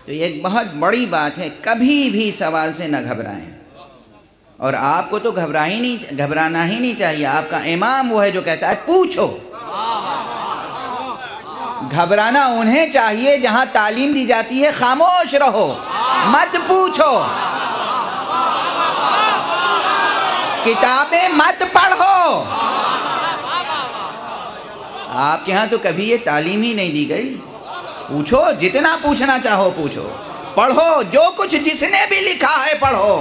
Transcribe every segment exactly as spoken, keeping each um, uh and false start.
تو یہ ایک بہت بڑی بات ہے، کبھی بھی سوال سے نہ گھبرائیں، اور آپ کو تو گھبرا ہی نہیں گھبرانا ہی نہیں چاہیے۔ آپ کا امام وہ ہے جو کہتا ہے پوچھو۔ گھبرانا انہیں چاہیے جہاں تعلیم دی جاتی ہے خاموش رہو، مت پوچھو، کتابیں مت پڑھو۔ آپ کے ہاں تو کبھی یہ تعلیم ہی نہیں دی گئی۔ پوچھو، جتنا پوچھنا چاہو پوچھو، پڑھو، جو کچھ جس نے بھی لکھا ہے پڑھو۔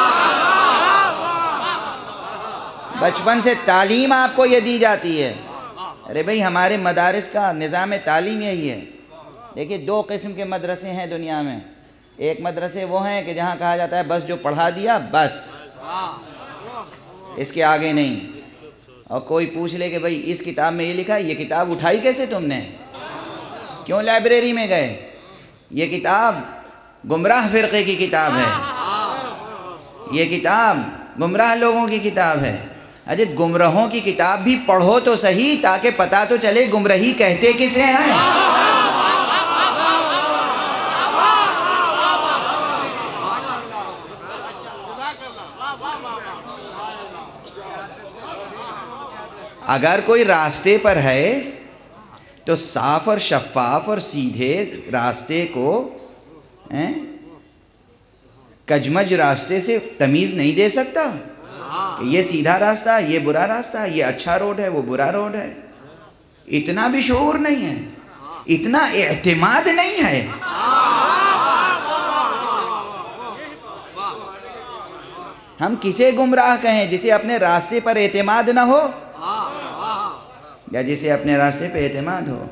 بچپن سے تعلیم آپ کو یہ دی جاتی ہے۔ ارے بھئی ہمارے مدارس کا نظام تعلیم یہی ہے۔ دیکھیے دو قسم کے مدرسے ہیں دنیا میں۔ ایک مدرسے وہ ہیں کہ جہاں کہا جاتا ہے بس جو پڑھا دیا بس، اس کے آگے نہیں۔ اور کوئی پوچھ لے کہ بھئی اس کتاب میں یہ لکھا ہے، یہ کتاب اٹھائی کیسے تم نے؟ کیوں لائبریری میں گئے؟ یہ کتاب گمراہ فرقے کی کتاب ہے، یہ کتاب گمراہ لوگوں کی کتاب ہے۔ اجے گمراہوں کی کتاب بھی پڑھو تو صحیح، تاکہ پتہ تو چلے گمراہی کہتے کسے ہیں۔ اگر کوئی راستے پر ہے تو صاف اور شفاف اور سیدھے راستے کو کجمج راستے سے تمیز نہیں دے سکتا کہ یہ سیدھا راستہ، یہ برا راستہ، یہ اچھا روڈ ہے، وہ برا روڈ ہے۔ اتنا بھی شعور نہیں ہے، اتنا اعتماد نہیں ہے۔ ہم کسے گمراہ کہیں؟ جسے اپنے راستے پر اعتماد نہ ہو یا جسے اپنے راستے پہ اعتماد ہو۔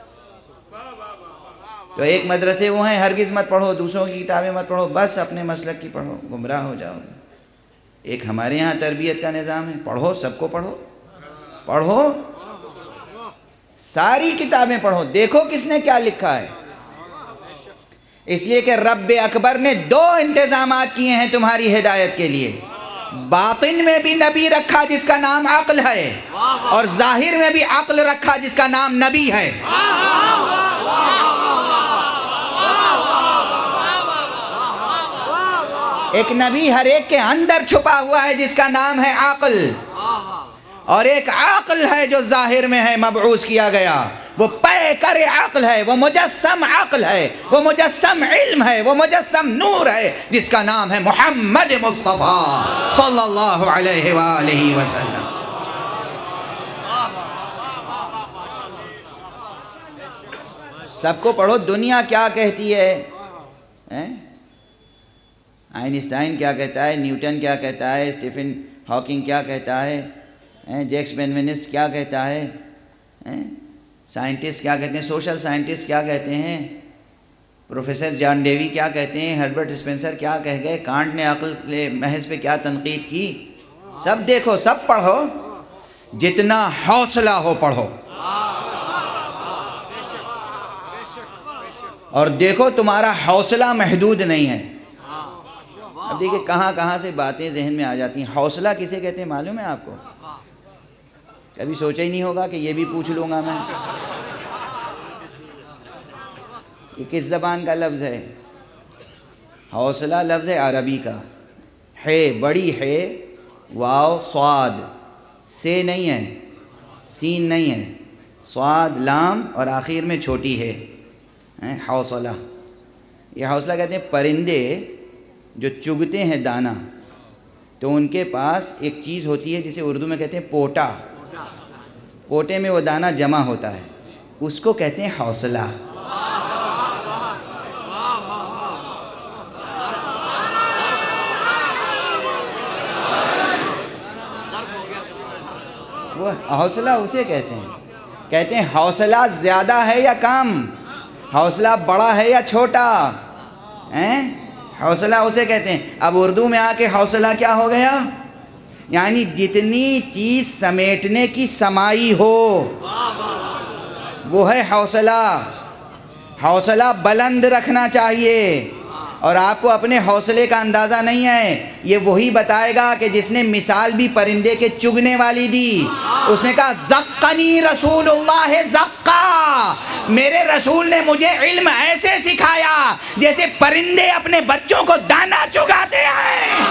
تو ایک مدرسے وہ ہیں ہرگز مت پڑھو، دوسروں کی کتابیں مت پڑھو، بس اپنے مسلک کی پڑھو، گمراہ ہو جاؤ۔ ایک ہمارے یہاں تربیت کا نظام ہے، پڑھو، سب کو پڑھو، پڑھو، ساری کتابیں پڑھو، دیکھو کس نے کیا لکھا ہے۔ اس لیے کہ رب اکبر نے دو انتظامات کیے ہیں تمہاری ہدایت کے لیے۔ باطن میں بھی نبی رکھا جس کا نام عقل ہے، اور ظاہر میں بھی عقل رکھا جس کا نام نبی ہے۔ ایک نبی ہر ایک کے اندر چھپا ہوا ہے جس کا نام ہے عقل، اور ایک عقل ہے جو ظاہر میں ہے، مبعوث کیا گیا۔ وہ پے کر عقل ہے، وہ مجسم عقل ہے، وہ مجسم علم ہے، وہ مجسم نور ہے جس کا نام ہے محمد مصطفیٰ صلی اللہ علیہ وآلہ وسلم۔ سب کو پڑھو۔ دنیا کیا کہتی ہے؟ آئنسٹائن کیا کہتا ہے، نیوٹن کیا کہتا ہے، اسٹیفن ہاکنگ کیا کہتا ہے، جیکس بینونسٹ کیا کہتا ہے، سائنٹسٹ کیا کہتے ہیں، سوشل سائنٹسٹ کیا کہتے ہیں، پروفیسر جان ڈیوی کیا کہتے ہیں، ہربرٹ اسپنسر کیا کہہ گئے، کانٹ نے عقل محض پہ کیا تنقید کی۔ سب دیکھو، سب پڑھو، جتنا حوصلہ ہو پڑھو، اور دیکھو تمہارا حوصلہ محدود نہیں ہے۔ اب دیکھیں کہاں کہاں سے باتیں ذہن میں آ جاتی ہیں۔ حوصلہ کسے کہتے ہیں معلوم ہے آپ کو؟ کبھی سوچا ہی نہیں ہوگا کہ یہ بھی پوچھ لوں گا میں۔ یہ کس زبان کا لفظ ہے؟ حوصلہ لفظ ہے عربی کا، ہے بڑی ہے، واو صاد، سے نہیں ہے، سین نہیں ہے، صاد لام اور آخر میں چھوٹی ہے، حوصلہ۔ یہ حوصلہ کہتے ہیں پرندے جو چگتے ہیں دانہ، تو ان کے پاس ایک چیز ہوتی ہے جسے اردو میں کہتے ہیں پوٹا، پوٹے میں وہ دانہ جمع ہوتا ہے، اس کو کہتے ہیں حوصلہ۔ وہ حوصلہ اسے کہتے ہیں، کہتے ہیں حوصلہ زیادہ ہے یا کم، حوصلہ بڑا ہے یا چھوٹا، حوصلہ اسے کہتے ہیں۔ اب اردو میں آ کے حوصلہ کیا ہو گیا؟ یعنی جتنی چیز سمیٹنے کی سمائی ہو وہ ہے حوصلہ۔ حوصلہ بلند رکھنا چاہیے، اور آپ کو اپنے حوصلے کا اندازہ نہیں ہے۔ یہ وہی بتائے گا کہ جس نے مثال بھی پرندے کے چگنے والی دی۔ اس نے کہا زقنی رسول اللہ زقا، میرے رسول نے مجھے علم ایسے سکھایا جیسے پرندے اپنے بچوں کو دانا چگاتے ہیں.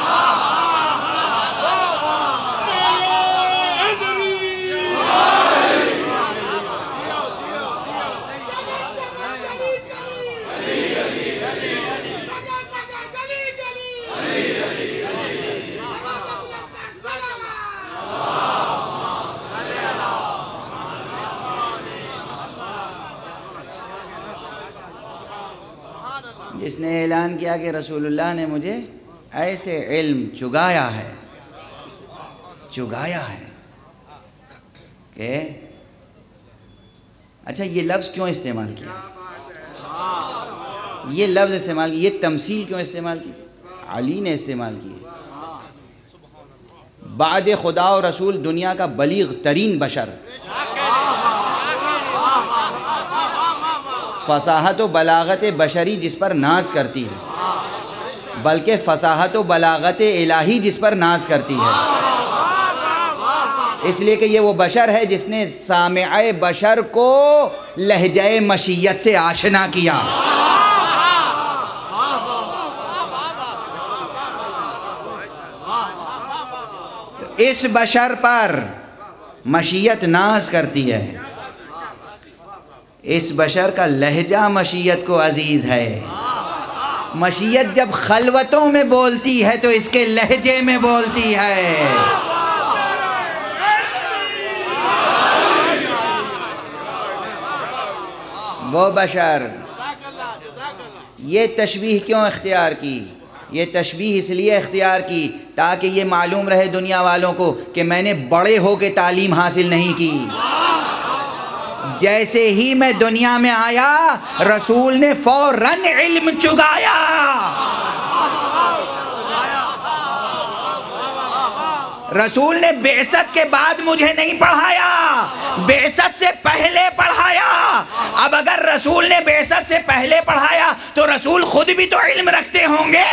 جس نے اعلان کیا کہ رسول اللہ نے مجھے ایسے علم چگایا ہے چگایا ہے کہ اچھا یہ لفظ کیوں استعمال کیا یہ لفظ استعمال کی یہ تمثیل کیوں استعمال کی علی نے استعمال کی بعد خدا و رسول دنیا کا بلیغ ترین بشر فصاحت و بلاغت بشری جس پر ناز کرتی ہے بلکہ فصاحت و بلاغت الہی جس پر ناز کرتی ہے اس لیے کہ یہ وہ بشر ہے جس نے سامع بشر کو لہجہ مشیت سے آشنا کیا تو اس بشر پر مشیت ناز کرتی ہے اس بشر کا لہجہ مشیت کو عزیز ہے مشیت جب خلوتوں میں بولتی ہے تو اس کے لہجے میں بولتی ہے وہ بشر یہ تشبیہ کیوں اختیار کی یہ تشبیہ اس لیے اختیار کی تاکہ یہ معلوم رہے دنیا والوں کو کہ میں نے بڑے ہو کے تعلیم حاصل نہیں کی جیسے ہی میں دنیا میں آیا رسول نے فوراً علم چگایا رسول نے بعثت کے بعد مجھے نہیں پڑھایا بعثت سے پہلے پڑھایا اب اگر رسول نے بعثت سے پہلے پڑھایا تو رسول خود بھی تو علم رکھتے ہوں گے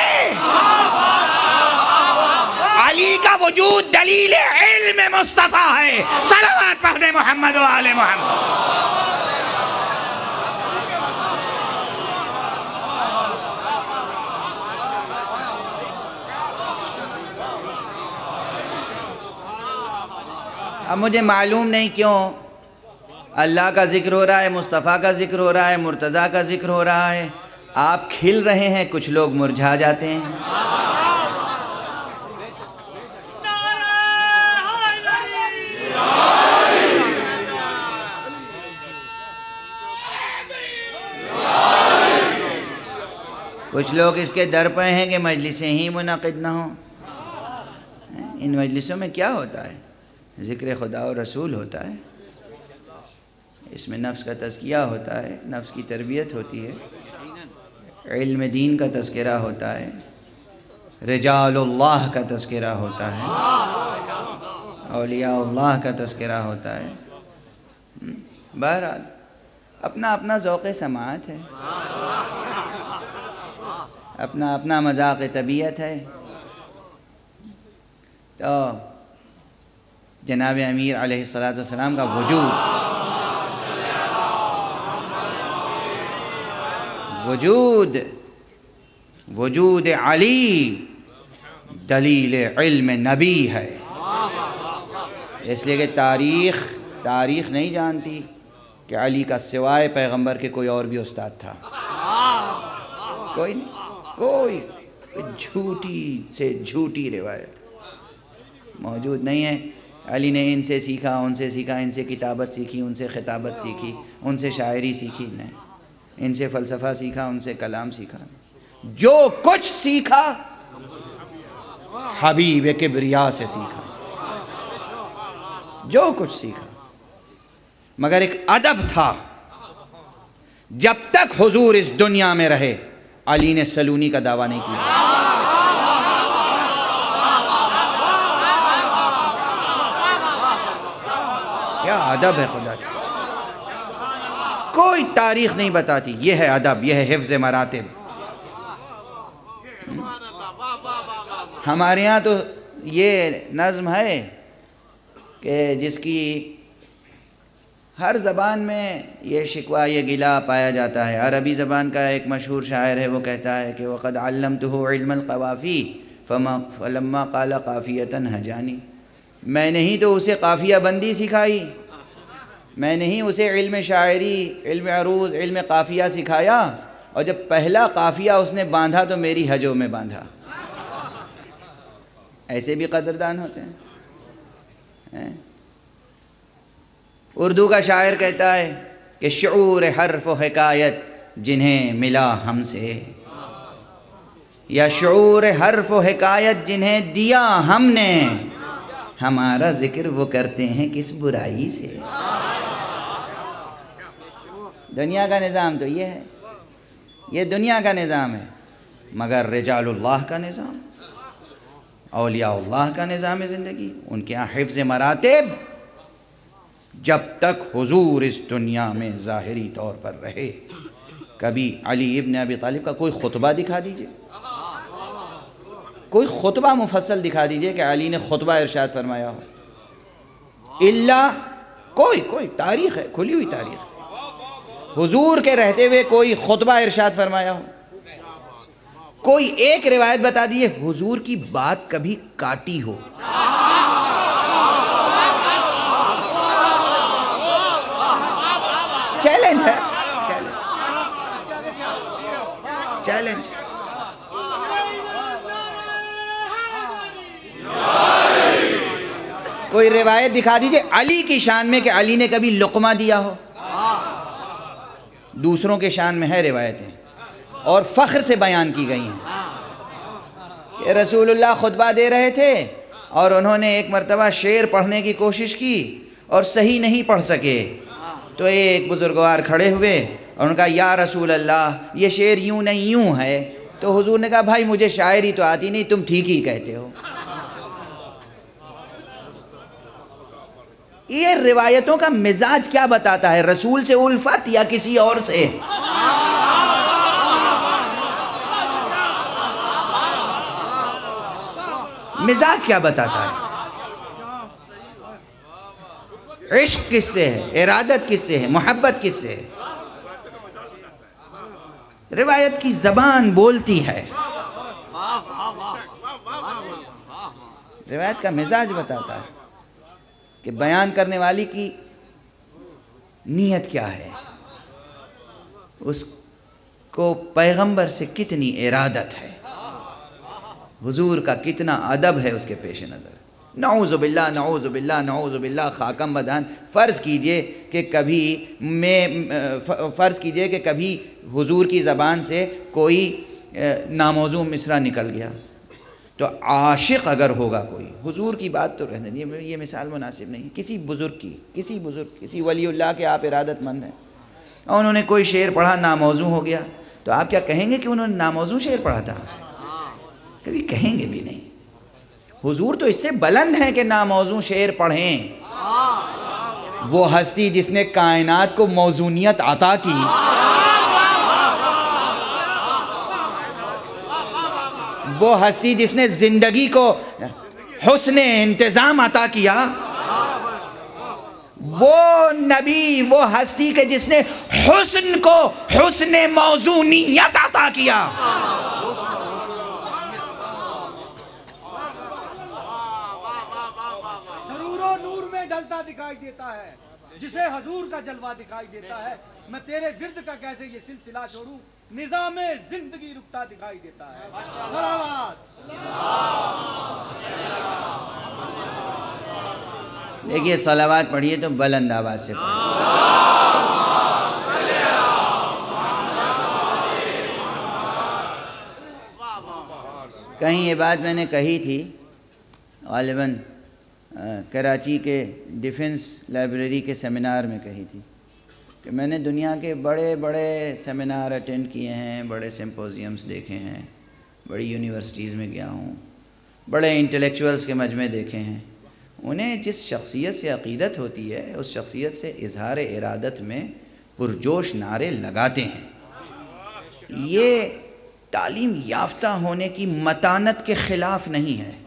علی کا وجود دلیل علم مصطفیٰ ہے صلوات پڑھ دے محمد و آل محمد اب مجھے معلوم نہیں کیوں اللہ کا ذکر ہو رہا ہے مصطفیٰ کا ذکر ہو رہا ہے مرتضیٰ کا ذکر ہو رہا ہے آپ کھل رہے ہیں کچھ لوگ مرجھا جاتے ہیں کچھ لوگ اس کے در پہ ہیں کہ مجلسیں ہی منعقد نہ ہوں ان مجلسوں میں کیا ہوتا ہے ذکر خدا و رسول ہوتا ہے اس میں نفس کا تزکیہ ہوتا ہے نفس کی تربیت ہوتی ہے علم دین کا تذکرہ ہوتا ہے رجال اللہ کا تذکرہ ہوتا ہے اولیاء اللہ کا تذکرہ ہوتا ہے بہرحال اپنا اپنا ذوق سماعت ہے اپنا اپنا مذاق طبیعت ہے تو جناب امیر علیہ السلام کا وجود وجود وجود علی دلیل علم نبی ہے اس لیے کہ تاریخ تاریخ نہیں جانتی کہ علی کا سوائے پیغمبر کے کوئی اور بھی استاد تھا کوئی نہیں کوئی جھوٹی سے جھوٹی روایت موجود نہیں ہے علی نے ان سے سیکھا ان سے سیکھا ان سے کتابت سیکھی ان سے خطابت سیکھی ان سے شاعری سیکھی نہیں ان سے فلسفہ سیکھا ان سے کلام سیکھا جو کچھ سیکھا حبیب کبریا سے سیکھا جو کچھ سیکھا مگر ایک ادب تھا جب تک حضور اس دنیا میں رہے علی نے سلونی کا دعویٰ نہیں کیا کیا ادب ہے خدا کی کوئی تاریخ نہیں بتاتی یہ ہے ادب یہ ہے حفظ مراتب ہمارے ہاں تو یہ نظم ہے کہ جس کی ہر زبان میں یہ شکوہ یہ گلا پایا جاتا ہے۔ عربی زبان کا ایک مشہور شاعر ہے، وہ کہتا ہے کہ وَقَدْ عَلَّمْتُهُ عِلْمَ الْقَوَافِي فَلَمَّا قَالَ قَافِيَةً هَجَانِي، میں نے ہی تو اسے قافیہ بندی سکھائی، میں نے ہی اسے علم شاعری، علم عروض، علم قافیہ سکھایا، اور جب پہلا قافیہ اس نے باندھا تو میری حجوں میں باندھا۔ ایسے بھی قدردان ہوتے ہیں۔ اردو کا شاعر کہتا ہے کہ شعور حرف و حکایت جنہیں ملا ہم سے، یا شعور حرف و حکایت جنہیں دیا ہم نے، ہمارا ذکر وہ کرتے ہیں کس برائی سے۔ دنیا کا نظام تو یہ ہے، یہ دنیا کا نظام ہے، مگر رجال اللہ کا نظام، اولیاء اللہ کا نظام زندگی، ان کے یہاں حفظ مراتب، جب تک حضور اس دنیا میں ظاہری طور پر رہے۔ کبھی علی ابن ابی طالب کا کوئی خطبہ دکھا دیجئے، کوئی خطبہ مفصل دکھا دیجئے کہ علی نے خطبہ ارشاد فرمایا ہو، الا کوئی کوئی تاریخ ہے، کھلی ہوئی تاریخ، حضور کے رہتے ہوئے کوئی خطبہ ارشاد فرمایا ہو، کوئی ایک روایت بتا دیئے حضور کی بات کبھی کاٹی ہو۔ چیلنج ہے، چیلنج۔ کوئی روایت دکھا دیجئے علی کی شان میں کہ علی نے کبھی لقمہ دیا ہو۔ دوسروں کے شان میں ہے روایتیں، اور فخر سے بیان کی گئی ہیں کہ رسول اللہ خطبہ دے رہے تھے اور انہوں نے ایک مرتبہ شعر پڑھنے کی کوشش کی اور صحیح نہیں پڑھ سکے، تو ایک بزرگوار کھڑے ہوئے اور انہوں نے کہا یا رسول اللہ یہ شعر یوں نہیں یوں ہے، تو حضور نے کہا بھائی مجھے شاعری تو آتی نہیں، تم ٹھیک ہی کہتے ہو۔ یہ روایتوں کا مزاج کیا بتاتا ہے، رسول سے الفت یا کسی اور سے؟ مزاج کیا بتاتا ہے؟ عشق کس سے ہے، ارادت کس سے ہے، محبت کس سے ہے؟ روایت کی زبان بولتی ہے، روایت کا مزاج بتاتا ہے کہ بیان کرنے والی کی نیت کیا ہے، اس کو پیغمبر سے کتنی ارادت ہے، حضور کا کتنا ادب ہے اس کے پیش نظر۔ نعوذ باللہ نعوذ باللہ نعوذ باللہ خاکم بدان، فرض کیجئے کہ کبھی میں فرض کیجئے کہ کبھی حضور کی زبان سے کوئی ناموزوں مصرع نکل گیا، تو عاشق اگر ہوگا کوئی، حضور کی بات تو رہنے دیجیے، یہ مثال مناسب نہیں، کسی بزرگ کی، کسی بزرگ کسی ولی اللہ کے آپ ارادت مند ہیں اور انہوں نے کوئی شعر پڑھا ناموزوں ہو گیا، تو آپ کیا کہیں گے کہ انہوں نے ناموزوں شعر پڑھا تھا؟ کبھی کہیں گے بھی نہیں۔ حضور تو اس سے بلند ہے کہ ناموزوں شعر پڑھیں، وہ ہستی جس نے کائنات کو موزونیت عطا کی، وہ ہستی جس نے زندگی کو حسن انتظام عطا کیا، وہ نبی وہ ہستی کے جس نے حسن کو حسن موزونیت عطا کیا۔ سرور و نور میں ڈلتا دکھائی دیتا ہے، جسے حضور کا جلوہ دکھائی دیتا ہے، میں تیرے ورد کا کیسے یہ سلسلہ چھوڑوں، نظام زندگی رکتا دکھائی دیتا ہے۔ صلوات۔ دیکھیے صلوات پڑھیے تو بلند آواز سے پڑھیے۔ کہیں یہ بات میں نے کہی تھی، غالباً کراچی کے ڈیفنس لائبریری کے سیمینار میں کہی تھی کہ میں نے دنیا کے بڑے بڑے سیمینار اٹینڈ کیے ہیں، بڑے سمپوزیمز دیکھے ہیں، بڑی یونیورسٹیز میں گیا ہوں، بڑے انٹلیکچوئلز کے مجمع دیکھے ہیں، انہیں جس شخصیت سے عقیدت ہوتی ہے اس شخصیت سے اظہار ارادت میں پرجوش نعرے لگاتے ہیں۔ یہ تعلیم یافتہ ہونے کی متانت کے خلاف نہیں ہے،